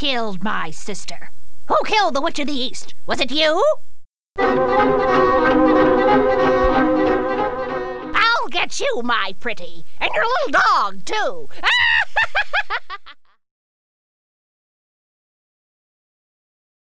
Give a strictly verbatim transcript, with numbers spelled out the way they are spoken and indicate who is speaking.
Speaker 1: killed my sister. Who killed the Witch of the East? Was it you? I'll get you, my pretty, and your little dog, too.